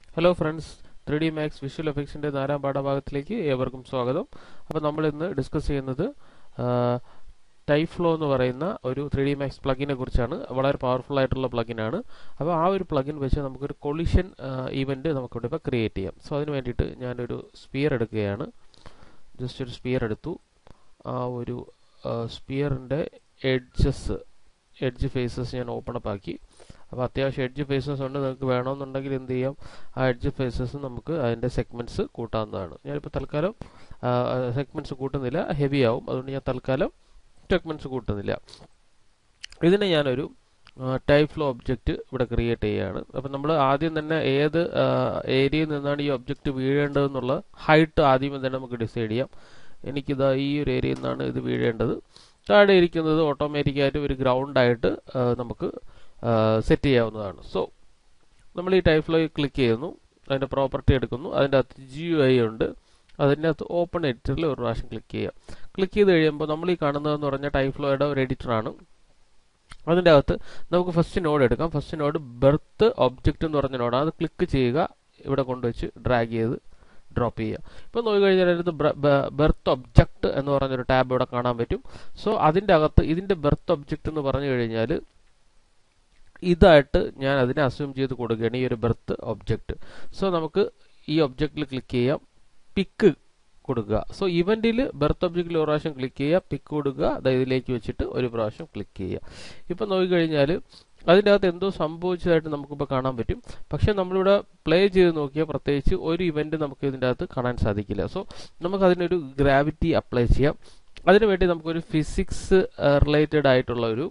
Hello friends, 3D Max visual എഫക്ട്സിൻ്റെ 4ാം പാഠഭാഗത്തിലേക്ക് ഏവർക്കും സ്വാഗതം. അപ്പോൾ നമ്മൾ ഇന്ന് ഡിസ്കസ് ചെയ്യുന്നത് ടൈഫ്ലോ എന്ന് പറയുന്ന ഒരു 3D Max പ്ലഗിനെ കുറിച്ചാണ്. വളരെ പവർഫുൾ ആയിട്ടുള്ള പ്ലഗിനാണ്. അപ്പോൾ ആ ഒരു പ്ലഗിൻ വെച്ച് നമുക്കൊരു കൊളിഷൻ ഈവൻറ്റ് നമുക്കിവിടെ ഇപ്പോൾ ക്രിയേറ്റ് ചെയ്യാം. സോ അതിന് വേണ്ടിയിട്ട് ഞാനൊരു സ്പിയർ എടുക്കുകയാണ്. ജസ്റ്റ് ഒരു സ്പിയർ എടുത്തു. ആ ഒരു സ്പിയറിൻ്റെ എഡ്ജ് ഫേസസ് ഞാൻ ഓപ്പൺ അപ്പ് ആക്കി. അപ്പോൾ അത്യാവശ്യം എഡ്ജ് ഫേസസ് ഉണ്ട്. നിങ്ങൾക്ക് വേണമെന്നുണ്ടെങ്കിൽ എന്ത് ചെയ്യാം, ആ എഡ്ജ് ഫേസസ് നമുക്ക് അതിൻ്റെ സെഗ്മെൻറ്റ്സ് കൂട്ടാവുന്നതാണ്. ഞാനിപ്പോൾ തൽക്കാലം സെഗ്മെൻറ്റ്സ് കൂട്ടുന്നില്ല, ഹെവി ആവും. അതുകൊണ്ട് ഞാൻ തൽക്കാലം സെഗ്മെൻറ്റ്സ് കൂട്ടുന്നില്ല. ഇതിനെ ഞാനൊരു ടൈഫ്ലോ ഒബ്ജക്റ്റ് ഇവിടെ ക്രിയേറ്റ് ചെയ്യുകയാണ്. അപ്പം നമ്മൾ ആദ്യം തന്നെ ഏത് ഏരിയയിൽ നിന്നാണ് ഈ ഒബ്ജക്റ്റ് വീഴേണ്ടതെന്നുള്ള ഹൈറ്റ് ആദ്യമേ തന്നെ നമുക്ക് ഡിസൈഡ് ചെയ്യാം. എനിക്കിതാ ഈ ഒരു ഏരിയയിൽ നിന്നാണ് ഇത് വീഴേണ്ടത്. താഴെ ഇരിക്കുന്നത് ഓട്ടോമാറ്റിക്കായിട്ട് ഒരു ഗ്രൗണ്ടായിട്ട് നമുക്ക് സെറ്റ് ചെയ്യാവുന്നതാണ്. സോ നമ്മൾ ഈ ടൈഫ്ലോയിൽ ക്ലിക്ക് ചെയ്യുന്നു, അതിൻ്റെ പ്രോപ്പർട്ടി എടുക്കുന്നു. അതിൻ്റെ അകത്ത് GUI ഉണ്ട്. അതിൻ്റെ അകത്ത് ഓപ്പൺ എഡിറ്ററിൽ ഒരു പ്രാവശ്യം ക്ലിക്ക് ചെയ്യുക. ക്ലിക്ക് ചെയ്ത് കഴിയുമ്പോൾ നമ്മൾ ഈ കാണുന്നതെന്ന് പറഞ്ഞാൽ ടൈഫ്ലോയുടെ ഒരു എഡിറ്ററാണ്. അതിൻ്റെ അകത്ത് നമുക്ക് ഫസ്റ്റ് നോഡ് എടുക്കാം. ഫസ്റ്റ് നോഡ് ബെർത്ത് ഒബ്ജക്റ്റ് എന്ന് പറഞ്ഞ നോഡാണ്. അത് ക്ലിക്ക് ചെയ്യുക, ഇവിടെ കൊണ്ടുവച്ച് ഡ്രാഗ് ചെയ്ത് ഡ്രോപ്പ് ചെയ്യുക. ഇപ്പോൾ നോക്കി കഴിഞ്ഞാൽ അതിനകത്ത് ബെർത്ത് ഒബ്ജക്റ്റ് എന്ന് പറഞ്ഞൊരു ടാബ് ഇവിടെ കാണാൻ പറ്റും. സോ അതിൻ്റെ അകത്ത് ഇതിൻ്റെ ബെർത്ത് ഒബ്ജക്റ്റ് എന്ന് പറഞ്ഞു കഴിഞ്ഞാൽ ഇതായിട്ട് ഞാൻ അതിനെ അസ്യൂം ചെയ്ത് കൊടുക്കുകയാണ്, ഈ ഒരു ബെർത്ത് ഒബ്ജക്റ്റ്. സോ നമുക്ക് ഈ ഒബ്ജക്റ്റിൽ ക്ലിക്ക് ചെയ്യാം, പിക്ക് കൊടുക്കുക. സോ ഇവന്റിൽ ബെർത്ത് ഒബ്ജക്റ്റിൽ ഒരു പ്രാവശ്യം ക്ലിക്ക് ചെയ്യുക, പിക്ക് കൊടുക്കുക, ഇതിലേക്ക് വെച്ചിട്ട് ഒരു പ്രാവശ്യം ക്ലിക്ക് ചെയ്യുക. ഇപ്പം നോക്കിക്കഴിഞ്ഞാൽ അതിൻ്റെ അകത്ത് എന്തോ സംഭവിച്ചതായിട്ട് നമുക്കിപ്പോൾ കാണാൻ പറ്റും. പക്ഷേ നമ്മളിവിടെ പ്ലേ ചെയ്ത് നോക്കിയാൽ പ്രത്യേകിച്ച് ഒരു ഇവന്റ് നമുക്ക് ഇതിൻ്റെ അകത്ത് കാണാൻ സാധിക്കില്ല. സോ നമുക്ക് അതിനൊരു ഗ്രാവിറ്റി അപ്ലൈ ചെയ്യാം. അതിനുവേണ്ടി നമുക്കൊരു ഫിസിക്സ് റിലേറ്റഡ് ആയിട്ടുള്ള ഒരു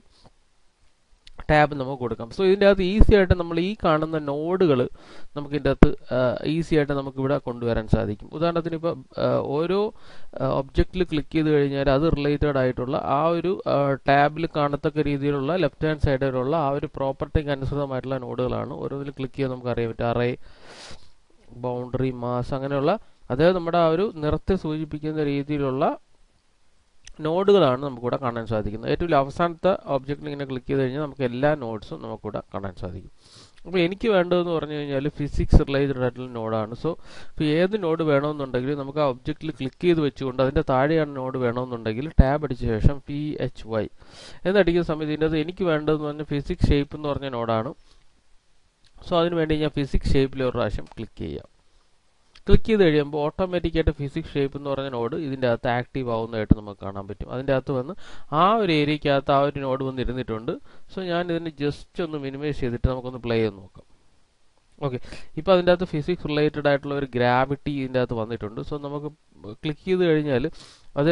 ടാബ് നമുക്ക് കൊടുക്കാം. സോ ഇതിൻ്റെ അകത്ത് ഈസി ആയിട്ട് നമ്മൾ ഈ കാണുന്ന നോഡുകൾ നമുക്ക് ഇതിൻ്റെ അകത്ത് ഈസി ആയിട്ട് നമുക്ക് ഇവിടെ കൊണ്ടുവരാൻ സാധിക്കും. ഉദാഹരണത്തിന് ഇപ്പോൾ ഓരോ ഒബ്ജക്റ്റിൽ ക്ലിക്ക് ചെയ്ത് കഴിഞ്ഞാൽ അത് റിലേറ്റഡ് ആയിട്ടുള്ള ആ ഒരു ടാബിൽ കാണത്തക്ക രീതിയിലുള്ള ലെഫ്റ്റ് ഹാൻഡ് സൈഡിലുള്ള ആ ഒരു പ്രോപ്പർട്ടിക്ക് അനുസൃതമായിട്ടുള്ള നോഡുകളാണ്. ഓരോന്നിൽ ക്ലിക്ക് ചെയ്യാൻ നമുക്ക് അറിയാൻ പറ്റും. അറേ, ബൗണ്ടറി, മാസ്, അങ്ങനെയുള്ള അതായത് നമ്മുടെ ആ ഒരു നിറത്തെ സൂചിപ്പിക്കുന്ന രീതിയിലുള്ള നോഡുകളാണ് നമുക്കിവിടെ കാണാൻ സാധിക്കുന്നത്. ഏറ്റവും അവസാനത്തെ ഒബ്ജക്റ്റിൽ ഇങ്ങനെ ക്ലിക്ക് ചെയ്ത് കഴിഞ്ഞാൽ നമുക്ക് എല്ലാ നോഡ്സും നമുക്കിവിടെ കാണാൻ സാധിക്കും. അപ്പോൾ എനിക്ക് വേണ്ടതെന്ന് പറഞ്ഞു കഴിഞ്ഞാൽ ഫിസിക്സ് റിലേറ്റഡ് ആയിട്ടുള്ള നോഡാണ്. സോ ഇപ്പോൾ ഏത് നോഡ് വേണമെന്നുണ്ടെങ്കിൽ നമുക്ക് ആ ഒബ്ജക്റ്റിൽ ക്ലിക്ക് ചെയ്ത് വെച്ചുകൊണ്ട് അതിൻ്റെ താഴെയാണ് നോഡ് വേണമെന്നുണ്ടെങ്കിൽ ടാബ് അടിച്ച ശേഷം PHY എന്നടിക്കുന്ന സമയത്ത് ഇതിൻ്റെ അത് എനിക്ക് വേണ്ടതെന്ന് പറഞ്ഞാൽ ഫിസിക്സ് ഷേപ്പ് എന്ന് പറഞ്ഞ നോഡാണ്. സോ അതിന് വേണ്ടി ഞാൻ ഫിസിക്സ് ഷേപ്പിൽ ഒരു പ്രാവശ്യം ക്ലിക്ക് ചെയ്യാം. ക്ലിക്ക് ചെയ്ത് കഴിയുമ്പോൾ ഓട്ടോമാറ്റിക്കായിട്ട് ഫിസിക്സ് ഷേപ്പ് എന്ന് പറഞ്ഞ നോഡ് ഇതിൻ്റെ അകത്ത് ആക്റ്റീവ് ആവുന്നതായിട്ട് നമുക്ക് കാണാൻ പറ്റും. അതിൻ്റെ അകത്ത് വന്ന് ആ ഒരു ഏരിയക്കകത്ത് ആ ഒരു നോഡ് വന്ന് ഇരുന്നിട്ടുണ്ട്. സോ ഞാൻ ഇതിന് ജസ്റ്റ് ഒന്ന് മിനിമൈസ് ചെയ്തിട്ട് നമുക്കൊന്ന് പ്ലേ ചെയ്ത് നോക്കാം. ഓക്കെ, ഇപ്പോൾ അതിൻ്റെ അകത്ത് ഫിസിക്സ് റിലേറ്റഡ് ആയിട്ടുള്ള ഒരു ഗ്രാവിറ്റി ഇതിൻ്റെ അകത്ത് വന്നിട്ടുണ്ട്. സോ നമുക്ക് ക്ലിക്ക് ചെയ്ത് കഴിഞ്ഞാൽ അത്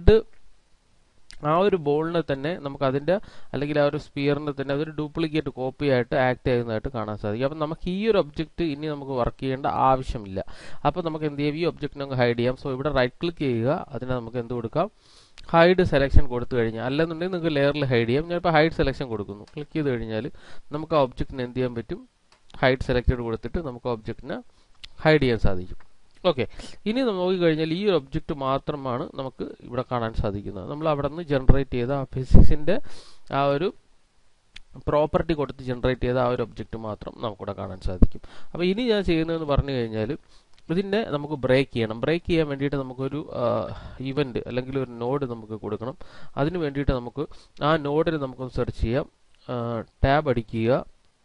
ആ ഒരു ബോളിനെ തന്നെ നമുക്ക് അതിൻ്റെ അല്ലെങ്കിൽ ആ ഒരു സ്പിയറിനെ തന്നെ അതൊരു ഡ്യൂപ്ലിക്കേറ്റ് കോപ്പി ആയിട്ട് ആക്ട് ചെയ്യുന്നതായിട്ട് കാണാൻ സാധിക്കും. അപ്പം നമുക്ക് ഈ ഒരു ഒബ്ജക്റ്റ് ഇനി നമുക്ക് വർക്ക് ചെയ്യേണ്ട ആവശ്യമില്ല. അപ്പോൾ നമുക്ക് എന്ത് ചെയ്യാം, ഈ ഒബ്ജക്റ്റിനെ നമുക്ക് ഹൈഡ് ചെയ്യാം. സോ ഇവിടെ റൈറ്റ് ക്ലിക്ക് ചെയ്യുക, അതിനെ നമുക്ക് എന്ത് കൊടുക്കാം, ഹൈഡ് സെലക്ഷൻ കൊടുത്തു കഴിഞ്ഞാൽ, അല്ലെന്നുണ്ടെങ്കിൽ നിങ്ങൾക്ക് ലെയറിൽ ഹൈഡ് ചെയ്യാം. ഞാനിപ്പോൾ ഹൈഡ് സെലക്ഷൻ കൊടുക്കുന്നു. ക്ലിക്ക് ചെയ്ത് കഴിഞ്ഞാൽ നമുക്ക് ആ ഒബ്ജക്റ്റിനെ എന്ത് ചെയ്യാൻ പറ്റും, ഹൈഡ് സെലക്റ്റഡ് കൊടുത്തിട്ട് നമുക്ക് ആ ഒബ്ജക്റ്റിനെ ഹൈഡ് ചെയ്യാൻ സാധിക്കും. ഓക്കെ, ഇനി നോക്കിക്കഴിഞ്ഞാൽ ഈ ഒരു ഒബ്ജക്റ്റ് മാത്രമാണ് നമുക്ക് ഇവിടെ കാണാൻ സാധിക്കുന്നത്. നമ്മൾ അവിടെ നിന്ന് ജനറേറ്റ് ചെയ്ത ആ ഫിസിക്സിൻ്റെ ആ ഒരു പ്രോപ്പർട്ടി കൊടുത്ത് ജനറേറ്റ് ചെയ്ത ആ ഒരു ഒബ്ജക്റ്റ് മാത്രം നമുക്കിവിടെ കാണാൻ സാധിക്കും. അപ്പോൾ ഇനി ഞാൻ ചെയ്യുന്നതെന്ന് പറഞ്ഞു കഴിഞ്ഞാൽ ഇതിനെ നമുക്ക് ബ്രേക്ക് ചെയ്യണം. ബ്രേക്ക് ചെയ്യാൻ വേണ്ടിയിട്ട് നമുക്കൊരു ഇവൻറ്റ് അല്ലെങ്കിൽ ഒരു നോഡ് നമുക്ക് കൊടുക്കണം. അതിന് വേണ്ടിയിട്ട് നമുക്ക് ആ നോഡിന് നമുക്കൊന്ന് സെർച്ച് ചെയ്യാം. ടാബ് അടിക്കുക,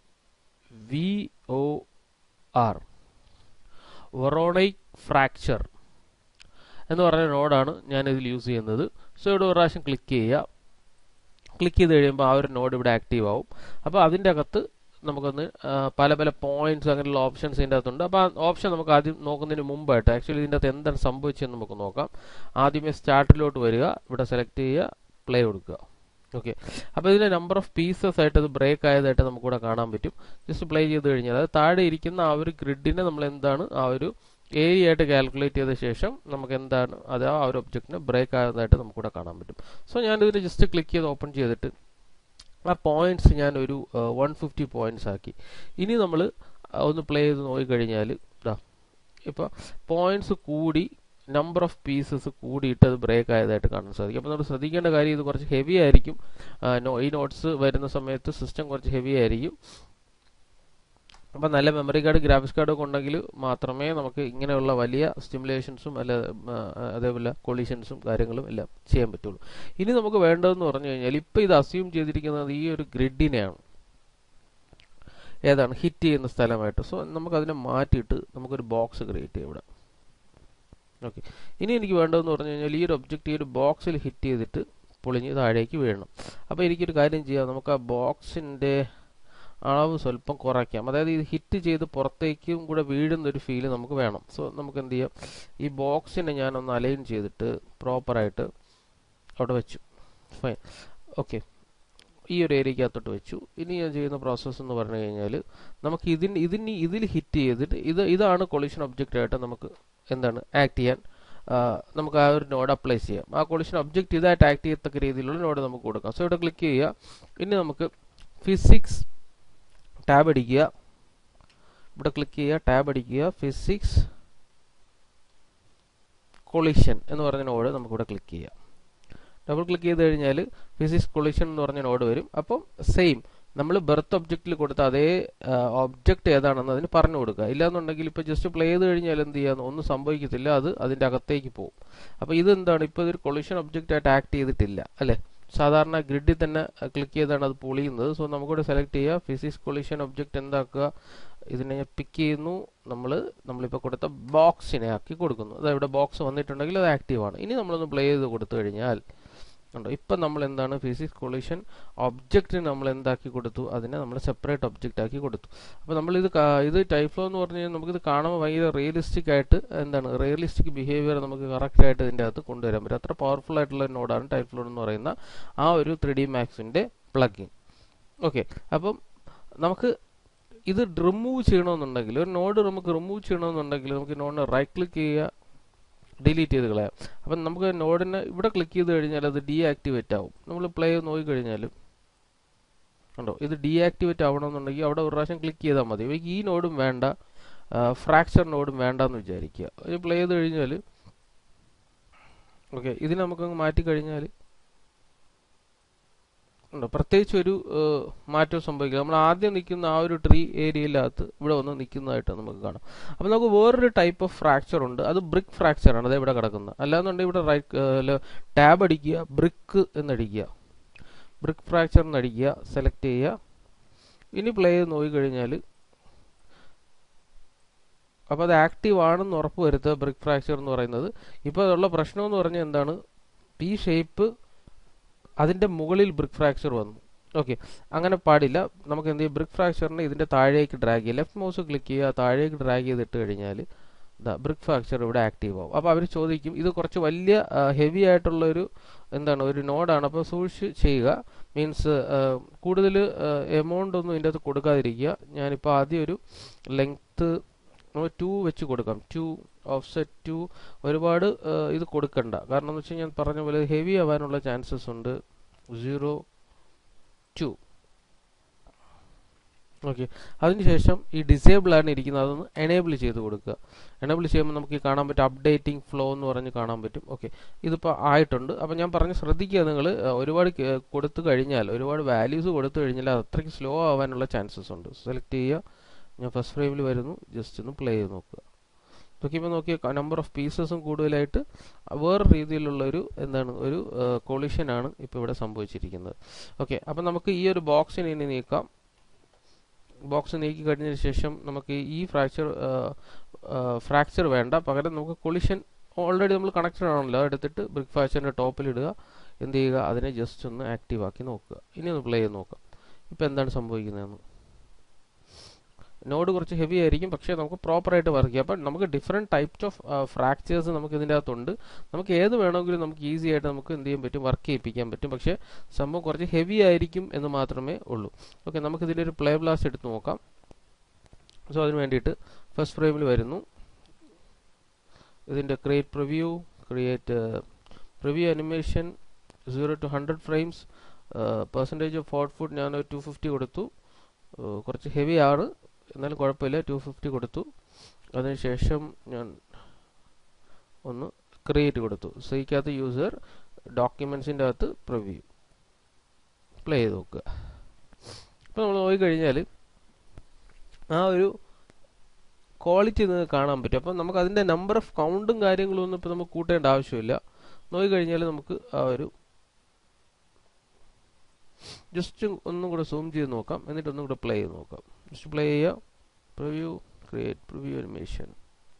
VOR വൊറോണിക് ഫ്രാക്ചർ എന്ന് പറഞ്ഞ നോഡാണ് ഞാനിതിൽ യൂസ് ചെയ്യുന്നത്. സോ ഇവിടെ ഒരു പ്രാവശ്യം ക്ലിക്ക് ചെയ്യുക. ക്ലിക്ക് ചെയ്ത് കഴിയുമ്പോൾ ആ ഒരു നോഡ് ഇവിടെ ആക്റ്റീവ് ആവും. അപ്പോൾ അതിൻ്റെ അകത്ത് നമുക്കൊന്ന് പല പല പോയിന്റ്സ് അങ്ങനെയുള്ള ഓപ്ഷൻസ് ഇതിൻ്റെ അകത്തുണ്ട്. അപ്പോൾ ആ ഓപ്ഷൻ നമുക്ക് ആദ്യം നോക്കുന്നതിന് മുമ്പായിട്ട് ആക്ച്വലി ഇതിൻ്റെ അകത്ത് എന്താണ് സംഭവിച്ചതെന്ന് നമുക്ക് നോക്കാം. ആദ്യമേ സ്റ്റാർട്ടിലോട്ട് വരിക, ഇവിടെ സെലക്ട് ചെയ്യുക, പ്ലേ കൊടുക്കുക. ഓക്കെ, അപ്പോൾ ഇതിൻ്റെ നമ്പർ ഓഫ് പീസസ് ആയിട്ട് അത് ബ്രേക്ക് ആയതായിട്ട് നമുക്കിവിടെ കാണാൻ പറ്റും. ജസ്റ്റ് പ്ലേ ചെയ്ത് കഴിഞ്ഞാൽ അത് താഴെ ഇരിക്കുന്ന ആ ഒരു ഗ്രിഡിനെ നമ്മൾ എന്താണ് ആ ഒരു ഏരിയ ആയിട്ട് കാൽക്കുലേറ്റ് ചെയ്ത ശേഷം നമുക്ക് എന്താണ് അത് ആ ഒരു ഒബ്ജക്റ്റിന് ബ്രേക്ക് ആയതായിട്ട് നമുക്കിവിടെ കാണാൻ പറ്റും. സോ ഞാനിതിന് ജസ്റ്റ് ക്ലിക്ക് ചെയ്ത് ഓപ്പൺ ചെയ്തിട്ട് ആ പോയിന്റ്സ് ഞാൻ ഒരു 150 പോയിന്റ്സ് ആക്കി. ഇനി നമ്മൾ ഒന്ന് പ്ലേ ചെയ്ത് നോക്കിക്കഴിഞ്ഞാൽ ഇപ്പോൾ പോയിന്റ്സ് കൂടി, നമ്പർ ഓഫ് പീസസ് കൂടിയിട്ട് അത് ബ്രേക്ക് ആയതായിട്ട് കാണാൻ സാധിക്കും. അപ്പോൾ നമ്മൾ ശ്രദ്ധിക്കേണ്ട കാര്യം, ഇത് കുറച്ച് ഹെവി ആയിരിക്കും. ഈ നോട്ട്സ് വരുന്ന സമയത്ത് സിസ്റ്റം കുറച്ച് ഹെവി ആയിരിക്കും. അപ്പം നല്ല മെമ്മറി കാർഡ് ഗ്രാഫിക്സ് കാർഡൊക്കെ ഉണ്ടെങ്കിൽ മാത്രമേ നമുക്ക് ഇങ്ങനെയുള്ള വലിയ സ്റ്റിമുലേഷൻസും അല്ല അതേപോലെ കൊളീഷൻസും കാര്യങ്ങളും എല്ലാം ചെയ്യാൻ പറ്റുള്ളൂ. ഇനി നമുക്ക് വേണ്ടതെന്ന് പറഞ്ഞു കഴിഞ്ഞാൽ ഇപ്പോൾ ഇത് അസ്യൂം ചെയ്തിരിക്കുന്നത് ഈ ഒരു ഗ്രിഡിനെയാണ്, ഏതാണ് ഹിറ്റ് ചെയ്യുന്ന സ്ഥലമായിട്ട്. സോ നമുക്കതിനെ മാറ്റിയിട്ട് നമുക്കൊരു ബോക്സ് ക്രിയേറ്റ് ചെയ്യാം ഇവിടെ. ഓക്കെ, ഇനി എനിക്ക് വേണ്ടതെന്ന് പറഞ്ഞു കഴിഞ്ഞാൽ ഈ ഒരു ഒബ്ജക്റ്റ് ഈ ഒരു ബോക്സിൽ ഹിറ്റ് ചെയ്തിട്ട് പൊളിഞ്ഞ് താഴേക്ക് വീഴണം. അപ്പോൾ എനിക്കൊരു കാര്യം ചെയ്യാം, നമുക്ക് ആ ബോക്സിൻ്റെ അളവ് സ്വല്പം കുറയ്ക്കാം. അതായത് ഇത് ഹിറ്റ് ചെയ്ത് പുറത്തേക്കും കൂടെ വീഴുന്നൊരു ഫീല് നമുക്ക് വേണം. സോ നമുക്ക് എന്ത് ചെയ്യാം, ഈ ബോക്സിനെ ഞാനൊന്ന് അലൈൻ ചെയ്തിട്ട് പ്രോപ്പറായിട്ട് അവിടെ വെച്ചു. ഫൈൻ, ഓക്കെ, ഈ ഒരു ഏരിയക്കകത്തോട്ട് വെച്ചു. ഇനി ഞാൻ ചെയ്യുന്ന പ്രോസസ്സ് എന്ന് പറഞ്ഞു കഴിഞ്ഞാൽ നമുക്ക് ഇതിൽ ഹിറ്റ് ചെയ്തിട്ട് ഇതാണ് കൊളിഷൻ ഒബ്ജക്റ്റ് ആയിട്ട് നമുക്ക് എന്താണ് ആക്ട് ചെയ്യാൻ നമുക്ക് ആ ഒരു നോഡ് അപ്ലൈ ചെയ്യാം. ആ കൊളിഷൻ ഒബ്ജക്റ്റ് ഇതായിട്ട് ആക്ട് ചെയ്യത്തക്ക രീതിയിലുള്ള നോഡ് നമുക്ക് കൊടുക്കാം. സോ ഇവിടെ ക്ലിക്ക് ചെയ്യുക. ഇനി നമുക്ക് ഫിസിക്സ് ടാബ് അടിക്കുക, ഇവിടെ ക്ലിക്ക് ചെയ്യുക, ടാബ് അടിക്കുക, ഫിസിക്സ് കൊളിഷൻ എന്ന് പറഞ്ഞ നോഡ് നമുക്കിവിടെ ക്ലിക്ക് ചെയ്യാം. ഡബിൾ ക്ലിക്ക് ചെയ്ത് കഴിഞ്ഞാൽ ഫിസിക്സ് കൊളിഷൻ എന്ന് പറഞ്ഞ നോഡ് വരും. അപ്പം സെയിം നമ്മൾ ബെർത്ത് ഒബ്ജക്റ്റിൽ കൊടുത്ത അതേ ഒബ്ജക്റ്റ് ഏതാണെന്ന് അതിന് പറഞ്ഞു കൊടുക്കുക. ഇല്ലാന്നുണ്ടെങ്കിൽ ഇപ്പോൾ ജസ്റ്റ് പ്ലേ ചെയ്ത് കഴിഞ്ഞാൽ എന്ത് ചെയ്യാന്ന് ഒന്നും സംഭവിക്കത്തില്ല, അത് അതിൻ്റെ അകത്തേക്ക് പോകും. അപ്പോൾ ഇതെന്താണ്, ഇപ്പോൾ ഇതൊരു കൊളിഷൻ ഒബ്ജക്റ്റ് ആയിട്ട് ആക്ട് ചെയ്തിട്ടില്ല അല്ലേ. സാധാരണ ഗ്രിഡിൽ തന്നെ ക്ലിക്ക് ചെയ്താണ് അത് പൊളിയുന്നത്. സോ നമുക്കിവിടെ സെലക്ട് ചെയ്യുക, ഫിസിക്സ് കൊളിഷൻ ഒബ്ജക്റ്റ് എന്താക്കുക, ഇതിനെ പിക്ക് ചെയ്യുന്നു, നമ്മളിപ്പോൾ കൊടുത്ത ബോക്സിനെ ആക്കി കൊടുക്കുന്നു. അതായത് ഇവിടെ ബോക്സ് വന്നിട്ടുണ്ടെങ്കിൽ അത് ആക്റ്റീവാണ്. ഇനി നമ്മളൊന്ന് പ്ലേ ചെയ്ത് കൊടുത്തു കഴിഞ്ഞാൽ ഉണ്ടോ, ഇപ്പം നമ്മൾ എന്താണ് ഫിസിക്സ് കൊളിഷൻ ഒബ്ജക്റ്റിന് നമ്മൾ എന്താക്കി കൊടുത്തു, അതിനെ നമ്മൾ സെപ്പറേറ്റ് ഒബ്ജക്റ്റ് ആക്കി കൊടുത്തു. അപ്പോൾ നമ്മളിത് ടൈപ്പ് ഫ്ലോ എന്ന് പറഞ്ഞു കഴിഞ്ഞാൽ നമുക്കിത് കാണുമ്പോൾ ഭയങ്കര റിയലിസ്റ്റിക് ആയിട്ട് എന്താണ് റിയലിസ്റ്റിക് ബിഹേവിയർ നമുക്ക് കറക്റ്റായിട്ട് ഇതിൻ്റെ അകത്ത് കൊണ്ടുവരാൻ പറ്റും. അത്ര പവർഫുൾ ആയിട്ടുള്ള നോഡാണ് ടൈപ്പ് ഫ്ലോ എന്ന് പറയുന്ന ആ ഒരു 3D Maxന്റെ പ്ലഗിൻ. ഓക്കെ, അപ്പം നമുക്ക് ഇത് റിമൂവ് ചെയ്യണമെന്നുണ്ടെങ്കിൽ, ഒരു നോഡ് നമുക്ക് റിമൂവ് ചെയ്യണമെന്നുണ്ടെങ്കിൽ നമുക്ക് നോഡിനെ റൈറ്റ് ക്ലിക്ക് ചെയ്യുക, ഡിലീറ്റ് ചെയ്ത് കളയാം. അപ്പം നമുക്ക് നോഡിനെ ഇവിടെ ക്ലിക്ക് ചെയ്ത് കഴിഞ്ഞാൽ അത് ഡീആക്ടിവേറ്റ് ആവും. നമ്മൾ പ്ലേ നോക്കി കഴിഞ്ഞാൽ ഉണ്ടോ, ഇത് ഡീആക്ടിവേറ്റ് ആവണമെന്നുണ്ടെങ്കിൽ അവിടെ ഒരു പ്രാവശ്യം ക്ലിക്ക് ചെയ്താൽ മതി. ഈ നോഡും വേണ്ട, ഫ്രാക്ചർ നോഡും വേണ്ടെന്ന് വിചാരിക്കുക. ഇത് പ്ലേ ചെയ്ത് കഴിഞ്ഞാൽ ഓക്കെ, ഇതിന് നമുക്കങ്ങ് മാറ്റി കഴിഞ്ഞാൽ ഉണ്ടോ പ്രത്യേകിച്ച് ഒരു മാറ്റവും സംഭവിക്കുക. നമ്മൾ ആദ്യം നിൽക്കുന്ന ആ ഒരു ട്രീ ഏരിയയിലകത്ത് ഇവിടെ വന്ന് നിൽക്കുന്നതായിട്ട് നമുക്ക് കാണാം. അപ്പോൾ നമുക്ക് വേറൊരു ടൈപ്പ് ഓഫ് ഫ്രാക്ചർ ഉണ്ട്, അത് ബ്രിക്ക് ഫ്രാക്ചറാണ്, അത് ഇവിടെ കിടക്കുന്നത്. അല്ലാന്നുണ്ടെങ്കിൽ ഇവിടെ റൈറ്റ് ടാബ് അടിക്കുക, ബ്രിക്ക് എന്നടിക്കുക, ബ്രിക്ക് ഫ്രാക്ചർ എന്നടിക്കുക, സെലക്ട് ചെയ്യുക. ഇനി പ്ലേ ചെയ്ത് നോക്കിക്കഴിഞ്ഞാൽ അപ്പോൾ അത് ആക്റ്റീവ് ആണെന്ന് ഉറപ്പ് വരുത്തുക, ബ്രിക്ക് ഫ്രാക്ചർ എന്ന് പറയുന്നത്. ഇപ്പോൾ അതുള്ള പ്രശ്നം എന്ന് പറഞ്ഞാൽ എന്താണ്, ഈ ഷേപ്പ് അതിൻ്റെ മുകളിൽ ബ്രിക്ക് ഫ്രാക്ചർ വന്നു. ഓക്കെ, അങ്ങനെ പാടില്ല. നമുക്ക് എന്ത് ചെയ്യും, ബ്രിക്ക് ഫ്രാക്ചറിനെ ഇതിൻ്റെ താഴേക്ക് ഡ്രാഗ് ചെയ്യുക, ലെഫ്റ്റ് മൗസ് ക്ലിക്ക് ചെയ്യുക, താഴേക്ക് ഡ്രാഗ് ചെയ്തിട്ട് കഴിഞ്ഞാൽ ബ്രിക്ക് ഫ്രാക്ചർ ഇവിടെ ആക്റ്റീവ് ആവും. അപ്പോൾ അവർ ചോദിക്കും, ഇത് കുറച്ച് വലിയ ഹെവി ആയിട്ടുള്ളൊരു ഒരു നോഡാണ്, അപ്പോൾ സൂക്ഷിച്ച് ചെയ്യുക. മീൻസ് കൂടുതൽ എമൗണ്ട് ഒന്നും ഇതിൻ്റെ അകത്ത് കൊടുക്കാതിരിക്കുക. ഞാനിപ്പോൾ ആദ്യം ഒരു ലെങ്ത്ത് 2 വെച്ച് കൊടുക്കാം, 2 ഓഫ്സെറ്റ് 2. ഒരുപാട് ഇത് കൊടുക്കണ്ട, കാരണം എന്ന് വെച്ചാൽ ഞാൻ പറഞ്ഞ പോലെ ഹെവി ആവാനുള്ള ചാൻസസ് ഉണ്ട്. 0.2. ഓക്കെ, അതിനുശേഷം ഈ ഡിസേബിൾ ആണ് ഇരിക്കുന്നത്, അതൊന്ന് എനേബിൾ ചെയ്ത് കൊടുക്കുക. എനേബിൾ ചെയ്യുമ്പോൾ നമുക്ക് കാണാൻ പറ്റും അപ്ഡേറ്റിംഗ് ഫ്ലോ എന്ന് പറഞ്ഞ് കാണാൻ പറ്റും. ഓക്കെ, ഇതിപ്പോൾ ആയിട്ടുണ്ട്. അപ്പോൾ ഞാൻ പറഞ്ഞ് ശ്രദ്ധിക്കുക, നിങ്ങൾ ഒരുപാട് കൊടുത്തു കഴിഞ്ഞാൽ, ഒരുപാട് വാല്യൂസ് കൊടുത്തു കഴിഞ്ഞാൽ അത് അത്രയ്ക്ക് സ്ലോ ആവാനുള്ള ചാൻസസ് ഉണ്ട്. സെലക്ട് ചെയ്യുക, ഞാൻ ഫസ്റ്റ് ഫ്രെയിമിൽ വരുന്നു, ജസ്റ്റ് ഒന്ന് പ്ലേ ചെയ്ത് നോക്കുക. നോക്കിയപ്പോൾ നോക്കിയ നമ്പർ ഓഫ് പീസസും കൂടുതലായിട്ട് വേറെ രീതിയിലുള്ള ഒരു കൊളിഷനാണ് ഇപ്പോൾ ഇവിടെ സംഭവിച്ചിരിക്കുന്നത്. ഓക്കെ, അപ്പം നമുക്ക് ഈ ഒരു ബോക്സിനെ ഇനി നീക്കാം. ബോക്സ് നീക്കി കഴിഞ്ഞതിന് ശേഷം നമുക്ക് ഈ ഫ്രാക്ചർ വേണ്ട, പകരം നമുക്ക് കൊളിഷൻ ഓൾറെഡി നമ്മൾ കണക്റ്റഡ് ആണല്ലോ, എടുത്തിട്ട് ബ്രിക്ക് ഫ്രാക്ചറിൻ്റെ ടോപ്പിലിടുക. എന്ത് ചെയ്യുക, അതിനെ ജസ്റ്റ് ഒന്ന് ആക്റ്റീവ് ആക്കി നോക്കുക. ഇനി ഒന്ന് പ്ലേ ചെയ്ത് നോക്കാം ഇപ്പോൾ എന്താണ് സംഭവിക്കുന്നതെന്ന്. നോഡ് കുറച്ച് ഹെവി ആയിരിക്കും, പക്ഷേ നമുക്ക് പ്രോപ്പറായിട്ട് വർക്ക് ചെയ്യാം. അപ്പം നമുക്ക് ഡിഫറെൻറ്റ് ടൈപ്സ് ഓഫ് ഫ്രാക്ചേഴ്സ് നമുക്ക് ഇതിൻ്റെ അകത്തുണ്ട്. നമുക്ക് ഏത് വേണമെങ്കിലും നമുക്ക് ഈസി ആയിട്ട് നമുക്ക് എന്ത് ചെയ്യാൻ പറ്റും, വർക്ക് ചെയ്യിപ്പിക്കാൻ പറ്റും. പക്ഷേ സംഭവം കുറച്ച് ഹെവി ആയിരിക്കും എന്ന് മാത്രമേ ഉള്ളൂ. ഓക്കെ, നമുക്ക് ഇതിൻ്റെ ഒരു പ്ലേ ബ്ലാസ്റ്റ് എടുത്ത് നോക്കാം. സോ അതിന് വേണ്ടിയിട്ട് ഫസ്റ്റ് ഫ്രെയിമിൽ വരുന്നു, ഇതിൻ്റെ create preview animation 0 to 100 frames. Percentage of output ഞാൻ 250 കൊടുത്തു. കുറച്ച് ഹെവി ആണ്, എന്നാലും കുഴപ്പമില്ല, 250 കൊടുത്തു. അതിനുശേഷം ഞാൻ ഒന്ന് ക്രിയേറ്റ് കൊടുത്തു. സീക്കകത്ത് യൂസർ ഡോക്യുമെൻസിൻ്റെ അകത്ത് പ്രിവ്യൂ പ്ലേ ചെയ്ത് നോക്കുക. ഇപ്പോൾ നമ്മൾ നോക്കിക്കഴിഞ്ഞാൽ ആ ഒരു ക്വാളിറ്റി നിങ്ങൾക്ക് കാണാൻ പറ്റും. അപ്പം നമുക്ക് അതിൻ്റെ നമ്പർ ഓഫ് കൗണ്ടും കാര്യങ്ങളും ഒന്നും ഇപ്പോൾ നമുക്ക് കൂട്ടേണ്ട ആവശ്യമില്ല. നോക്കിക്കഴിഞ്ഞാൽ നമുക്ക് ആ ഒരു ജസ്റ്റ് ഒന്നും കൂടെ സൂം ചെയ്ത് നോക്കാം, എന്നിട്ട് ഒന്നും കൂടെ പ്ലേ ചെയ്ത് നോക്കാം. ജസ്റ്റ് പ്ലേ ചെയ്യുക, preview, create preview animation.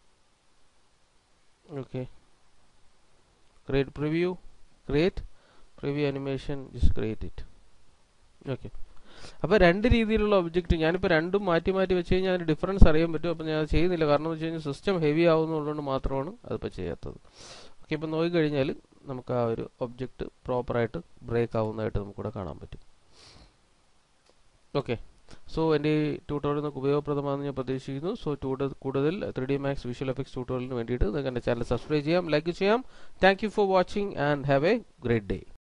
Okay, create preview animation, just create it. Okay, അപ്പോൾ രണ്ട് രീതിയിലുള്ള ഒബ്ജക്റ്റ്, ഞാനിപ്പോൾ രണ്ടും മാറ്റി മാറ്റി വെച്ച് കഴിഞ്ഞാൽ അതിന് ഡിഫറൻസ് അറിയാൻ പറ്റും. അപ്പോൾ ഞാൻ അത് ചെയ്യുന്നില്ല, കാരണം എന്ന് വെച്ച് കഴിഞ്ഞാൽ സിസ്റ്റം ഹെവി ആവുന്നതുകൊണ്ട് മാത്രമാണ് അതിപ്പോൾ ചെയ്യാത്തത്. ഓക്കെ, ഇപ്പോൾ നോക്കിക്കഴിഞ്ഞാൽ നമുക്ക് ആ ഒരു ഒബ്ജക്റ്റ് പ്രോപ്പറായിട്ട് ബ്രേക്ക് ആവുന്നതായിട്ട് നമുക്കിവിടെ കാണാൻ പറ്റും. ഓക്കെ, സോ എൻ്റെ ഈ ട്യൂട്ടോറിയൽ നിങ്ങൾക്ക് ഉപയോഗപ്രദമാണെന്ന് ഞാൻ പ്രതീക്ഷിക്കുന്നു. സോ കൂടുതൽ 3D Max വിഷ്വൽ എഫക്ട്സ് ട്യൂട്ടോറിയലിന് വേണ്ടിയിട്ട് നിങ്ങൾക്ക് എൻ്റെ ചാനൽ സബ്സ്ക്രൈബ് ചെയ്യാം, ലൈക്ക് ചെയ്യാം. Thank you for watching and have a great day.